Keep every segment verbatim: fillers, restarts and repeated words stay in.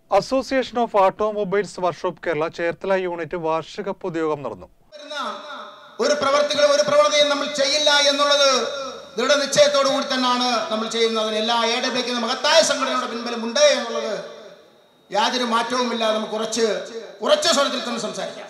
Association of automobiles workshop Kerala Cherthala unit വാർഷിക പൊതുയോഗം നടന്നു. ഒരു പ്രവർത്തികളും ഒരു പ്രവണതയും നമ്മൾ ചെയ്യില്ല എന്നുള്ളത് ദൃഢനിശ്ചയത്തോടു കൂടി തന്നെയാണ് നമ്മൾ ചെയ്യുന്നത്. എല്ലാ എ ഡബ്ല്യുക്കും മഹത്തായ സംഘടനയുടെ പിൻബലമുണ്ട് എന്നുള്ളത് യാതൊരു മാറ്റവുമില്ല. നമുക്ക് കുറച്ച് കുറച്ച് സ്വരത്തിൽ തന്നെ സംസാരിക്കാം.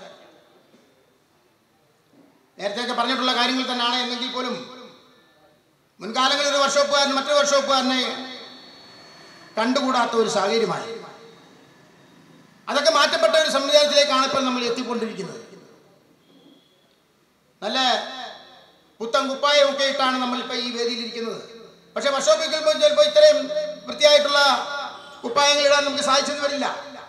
നേരത്തെയൊക്കെ പറഞ്ഞിട്ടുള്ള കാര്യങ്ങൾ തന്നെയാണ് എന്നെങ്കിൽ പോലും മുൻകാലങ്ങളിൽ ഒരു വർക്ക്ഷോപ്പുകാരൻ മറ്റൊരു വർക്ക്ഷോപ്പുകാരനെ കണ്ടുകൂടാത്ത ഒരു സാഹചര്യമായി. അതൊക്കെ മാറ്റപ്പെട്ട ഒരു സംവിധാനത്തിലേക്കാണ് ഇപ്പോൾ നമ്മൾ എത്തിക്കൊണ്ടിരിക്കുന്നത്. നല്ല പുത്തൻ കുപ്പായമൊക്കെ ഇട്ടാണ് നമ്മളിപ്പോൾ ഈ വേദിയിലിരിക്കുന്നത്. പക്ഷെ വർക്ക്ഷോപ്പിൽ ചിലപ്പോൾ ഇത്രയും വൃത്തിയായിട്ടുള്ള കുപ്പായങ്ങൾ ഇടാൻ നമുക്ക് സാധിച്ചെന്ന് വരില്ല.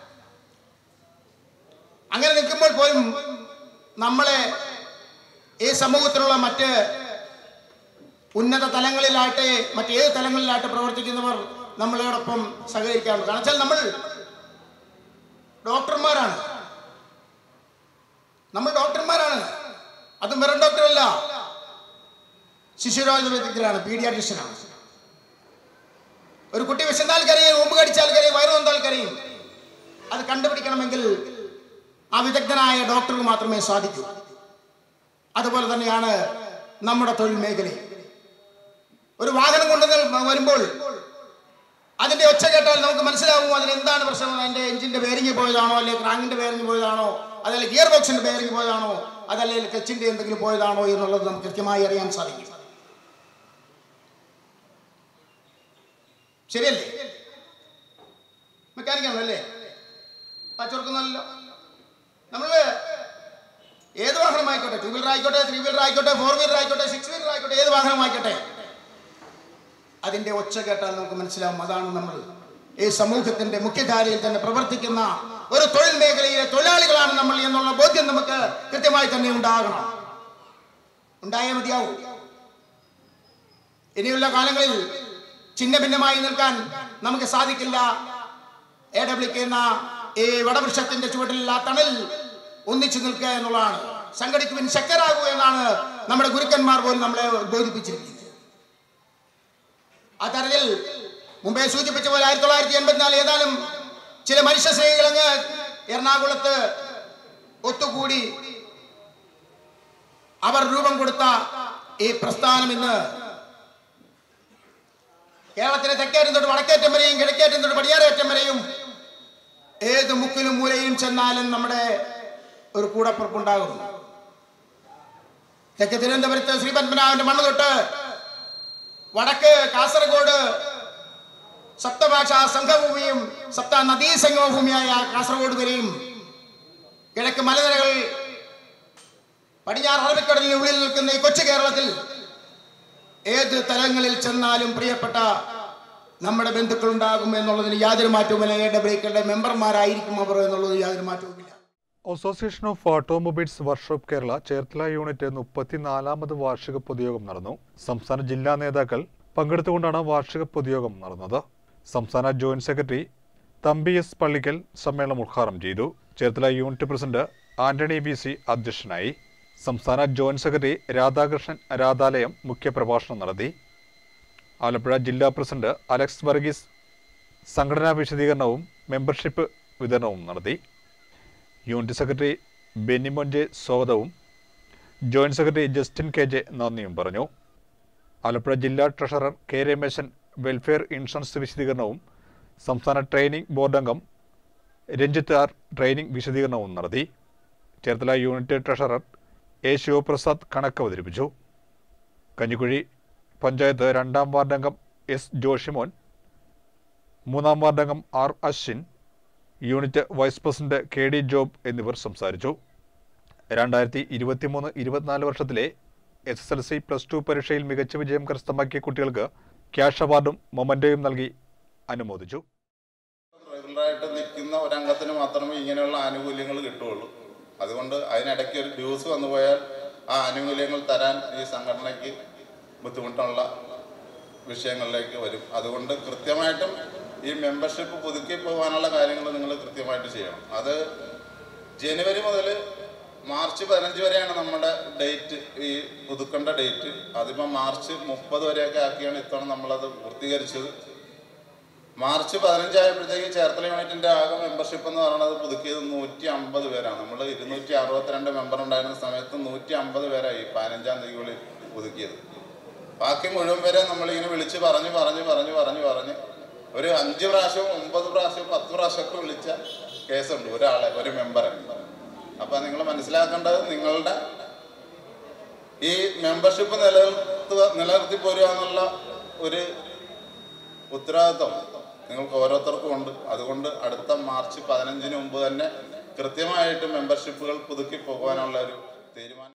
അങ്ങനെ നിൽക്കുമ്പോൾ പോലും നമ്മളെ ഈ സമൂഹത്തിലുള്ള മറ്റ് ഉന്നത തലങ്ങളിലാട്ടെ മറ്റേത് തലങ്ങളിലാട്ടെ പ്രവർത്തിക്കുന്നവർ നമ്മളോടൊപ്പം സഹകരിക്കാറുണ്ട്. കാരണം വെച്ചാൽ നമ്മൾ ഡോക്ടർമാരാണ് നമ്മൾ ഡോക്ടർമാരാണ് അതും വെറും ഡോക്ടറല്ല, ശിശുരോഗ വിദഗ്ധരാണ്, പീഡിയാട്രിഷ്യനാണ്. ഒരു കുട്ടി വിശന്നാൽ കരയും, ഉമ്പ് കടിച്ചാൽ കരയും, വയറു വന്നാൽ കരയും. അത് കണ്ടുപിടിക്കണമെങ്കിൽ ആ വിദഗ്ധനായ ഡോക്ടർക്ക് മാത്രമേ സാധിക്കൂ. അതുപോലെ തന്നെയാണ് നമ്മുടെ തൊഴിൽ മേഖല. ഒരു വാഹനം കൊണ്ട് വരുമ്പോൾ അതിന്റെ ഒച്ച കേട്ടാൽ നമുക്ക് മനസ്സിലാവും അതിന് എന്താണ് പ്രശ്നം. അതിന്റെ എഞ്ചിന്റെ ബെയറിംഗ് പോയതാണോ, അല്ലെങ്കിൽ ക്രാങ്കിന്റെ ബെയറിംഗ് പോയതാണോ, അതല്ല ഗിയർ ബോക്സിന്റെ ബെയറിംഗ് പോയതാണോ, അതല്ലെങ്കിൽ ക്ലച്ചിന്റെ എന്തെങ്കിലും പോയതാണോ എന്നുള്ളത് നമുക്ക് കൃത്യമായി അറിയാൻ സാധിക്കും. ശരിയല്ലേ? മെക്കാനിക്കാണല്ലേ? പച്ചവർക്കുന്നല്ലോ. നമ്മള് ഏത് വാഹനമായിക്കോട്ടെ, ടു വീലർ ആയിക്കോട്ടെ, ത്രീ വീലർ ആയിക്കോട്ടെ, ഫോർ വീലർ ആയിക്കോട്ടെ, സിക്സ് വീലർ ആയിക്കോട്ടെ, ഏത് വാഹനമായിക്കോട്ടെ, അതിന്റെ ഒച്ച കേട്ടാൽ നമുക്ക് മനസ്സിലാവും അതാണ് നമ്മൾ ഈ സമൂഹത്തിന്റെ മുഖ്യധാരയിൽ തന്നെ പ്രവർത്തിക്കുന്ന ഒരു തൊഴിൽ മേഖലയിലെ തൊഴിലാളികളാണ് നമ്മൾ എന്നുള്ള ബോധ്യം നമുക്ക് കൃത്യമായി തന്നെ ഉണ്ടാകണം. ഉണ്ടായേ മതിയാവും. ഇനിയുള്ള കാലങ്ങളിൽ ചിഹ്ന ഭിന്നമായി നിൽക്കാൻ നമുക്ക് സാധിക്കില്ല. എ ഡബ്ല്യു എന്ന ഈ വടവൃക്ഷത്തിന്റെ ചുവട്ടിൽ ആ തണൽ ഒന്നിച്ചു നിൽക്കുക എന്നുള്ളതാണ്. സംഘടിക്കുവിൻ ശക്തരാകൂ എന്നാണ് നമ്മുടെ ഗുരുക്കന്മാർ പോലും നമ്മളെ ബോധിപ്പിച്ചിരിക്കുന്നത്. ആ തരത്തിൽ മുമ്പേ സൂചിപ്പിച്ച പോലെ ആയിരത്തി തൊള്ളായിരത്തി എൺപത്തിനാല് ഏതാനും ചില മനുഷ്യ സ്നേഹികളങ്ങ് എറണാകുളത്ത് ഒത്തുകൂടി അവർ രൂപം കൊടുത്ത ഈ പ്രസ്ഥാനം ഇന്ന് കേരളത്തിലെ തെക്കേറ്റം തൊട്ട് വടക്കേറ്റം വരെയും കിഴക്കേറ്റം തൊട്ട് പടിഞ്ഞാറേറ്റം വരെയും ഏത് മുക്കിലും മൂലയും ചെന്നാലും നമ്മുടെ ഒരു കൂടപ്പുറപ്പുണ്ടാകും. തെക്ക് തിരുവനന്തപുരത്ത് ശ്രീ പത്മനാഭന്റെ മണ്ണ് തൊട്ട് വടക്ക് കാസർഗോഡ് സപ്തഭാഷാ സംഘഭൂമിയും സപ്ത നദീ സംഗമഭൂമിയായ കാസർഗോഡ് വരെയും, കിഴക്ക് മലനിരകൾ, പടിഞ്ഞാറ് അറബിക്കടലിന് ഉള്ളിൽ നിൽക്കുന്ന ഈ കൊച്ചു കേരളത്തിൽ ഏത് തലങ്ങളിൽ ചെന്നാലും പ്രിയപ്പെട്ട നമ്മുടെ ബന്ധുക്കൾ ഉണ്ടാകും എന്നുള്ളതിന് യാതൊരു മാറ്റവുമില്ല. എ ഡബ്ല്യുയുടെ മെമ്പർമാരായിരിക്കും അവർ എന്നുള്ളത് യാതൊരു മാറ്റവുമില്ല. Association of automobiles workshop Kerala Cherthala unit മുപ്പത്തിനാലാമത് വാർഷിക പൊതുയോഗം നടന്നു. സംസ്ഥാന ജില്ലാ നേതാക്കൾ പങ്കെടുത്തുകൊണ്ടാണ് വാർഷിക പൊതുയോഗം നടന്നത്. സംസ്ഥാന joint secretary Thampi S Pallikkal സമ്മേളനം ഉദ്ഘാടനം ചെയ്തു. Cherthala unit president Antony B C അധ്യക്ഷനായി. സംസ്ഥാന ജോയിന്റ് സെക്രട്ടറി രാധാകൃഷ്ണൻ രാധാലയം മുഖ്യപ്രഭാഷണം നടത്തി. ആലപ്പുഴ ജില്ലാ പ്രസിഡന്റ് അലക്സ് വർഗീസ് സംഘടനാ വിശദീകരണവും മെമ്പർഷിപ്പ് വിതരണവും നടത്തി. യൂണിറ്റ് സെക്രട്ടറി ബെന്നിമോൻ ജെ സ്വാഗതവും joint secretary Justin K J നന്ദിയും പറഞ്ഞു. ആലപ്പുഴ ജില്ലാ treasurer K Rameshan welfare insurance വിശദീകരണവും സംസ്ഥാന ട്രെയിനിംഗ് ബോർഡ് അംഗം രഞ്ജിത്ത് ആർ ട്രെയിനിംഗ് വിശദീകരണവും നടത്തി. Cherthala unit treasurer A Sivaprasad കണക്ക് അവതരിപ്പിച്ചു. കഞ്ഞിക്കുഴി പഞ്ചായത്ത് രണ്ടാം വാർഡംഗം എസ് ജോഷിമോൻ, മൂന്നാം വാർഡംഗം R Aswin, unit vice president K D Job എന്നിവർ സംസാരിച്ചു. രണ്ടായിരത്തി ഇരുപത്തി മൂന്ന് ഇരുപത്തിനാല് വർഷത്തിലെ S S L C plus two പരീക്ഷയിൽ മികച്ച വിജയം കരസ്ഥമാക്കിയ കുട്ടികൾക്ക് ക്യാഷ് അവാർഡും മൊമന്റോയും നൽകി അനുമോദിച്ചു. റെഗുലറായിട്ട് നിൽക്കുന്ന ഒരംഗത്തിന് മാത്രമേ ഇങ്ങനെയുള്ള ആനുകൂല്യങ്ങൾ കിട്ടുകയുള്ളൂ. അതുകൊണ്ട് അതിനിടയ്ക്ക് ഒരു ഡ്യൂസ് വന്നു പോയാൽ ആ ആനുകൂല്യങ്ങൾ തരാൻ ഈ സംഘടനയ്ക്ക് ബുദ്ധിമുട്ടുള്ള വിഷയങ്ങളിലേക്ക് വരും. അതുകൊണ്ട് കൃത്യമായിട്ടും ഈ മെമ്പർഷിപ്പ് പുതുക്കി പോകാനുള്ള കാര്യങ്ങൾ നിങ്ങൾ കൃത്യമായിട്ട് ചെയ്യണം. അത് ജനുവരി മുതൽ മാർച്ച് പതിനഞ്ച് വരെയാണ് നമ്മുടെ ഡേറ്റ്, ഈ പുതുക്കേണ്ട ഡേറ്റ്. അതിപ്പോൾ മാർച്ച് മുപ്പത് വരെയൊക്കെ ആക്കിയാണ് ഇത്തവണ നമ്മളത് പൂർത്തീകരിച്ചത്. മാർച്ച് പതിനഞ്ചായപ്പോഴത്തേക്ക് ചേർത്തല യൂണിറ്റിൻ്റെ ആകെ മെമ്പർഷിപ്പ് എന്ന് പറയുന്നത് പുതുക്കിയത് നൂറ്റി അമ്പത് പേരാണ്. നമ്മൾ ഇരുന്നൂറ്റി അറുപത്തിരണ്ട് മെമ്പർ ഉണ്ടായിരുന്ന സമയത്ത് നൂറ്റി അമ്പത് പേരായി പതിനഞ്ചാം തീയതികളിൽ പുതുക്കിയത്. ബാക്കി മുഴുവൻ പേരെ നമ്മളിങ്ങനെ വിളിച്ച് പറഞ്ഞ് പറഞ്ഞ് പറഞ്ഞ് പറഞ്ഞ് പറഞ്ഞ് ഒരു അഞ്ച് പ്രാവശ്യവും ഒമ്പത് പ്രാവശ്യവും പത്ത് പ്രാവശ്യമൊക്കെ വിളിച്ച കേസുണ്ട് ഒരാളെ, ഒരു മെമ്പറെ. അപ്പം നിങ്ങൾ മനസ്സിലാക്കേണ്ടത് നിങ്ങളുടെ ഈ മെമ്പർഷിപ്പ് നിലനിർത്തുക നിലനിർത്തി പോരുക എന്നുള്ള ഒരു ഉത്തരവാദിത്വം നിങ്ങൾക്ക് ഓരോരുത്തർക്കും ഉണ്ട്. അതുകൊണ്ട് അടുത്ത മാർച്ച് പതിനഞ്ചിന് മുമ്പ് തന്നെ കൃത്യമായിട്ട് മെമ്പർഷിപ്പുകൾ പുതുക്കി പോകാനുള്ള ഒരു തീരുമാനം